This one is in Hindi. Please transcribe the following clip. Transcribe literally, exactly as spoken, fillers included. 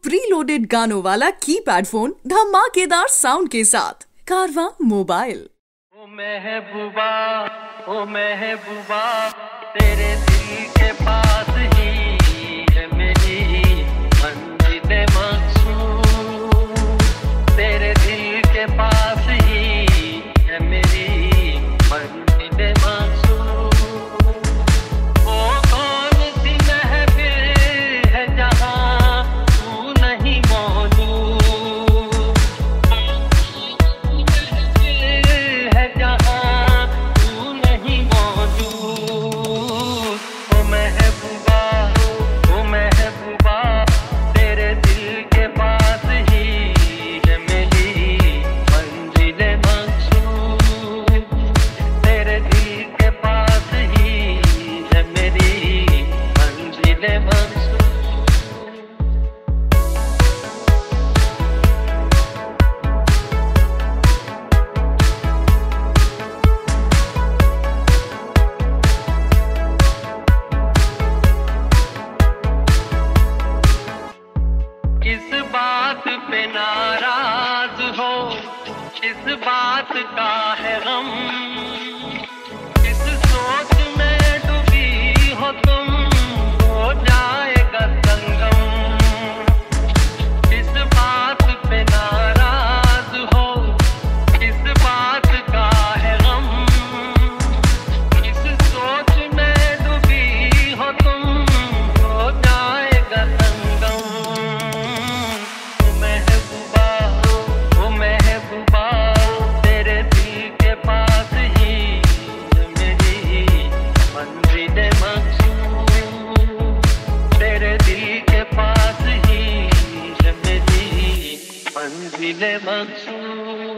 प्री लोडेड गानों वाला कीपैड फोन धमाकेदार साउंड के साथ कारवां मोबाइल। ओ महबूबा, ओ महबूबा, तेरे दिल के पास ही है मेरी मंजिल मकसूद। तेरे दिल के पास ही है मेरी मंजिल मकसूद। किस बात पे नाराज हो, किस बात का है गम, किस सोच में डूबी हो तुम, हो जाएगा संगम। किस बात पे नाराज हो, किस बात का है गम, किस सोच में डूबी हो तुम, हो जाएगा संगम। मंजिल मकसूद।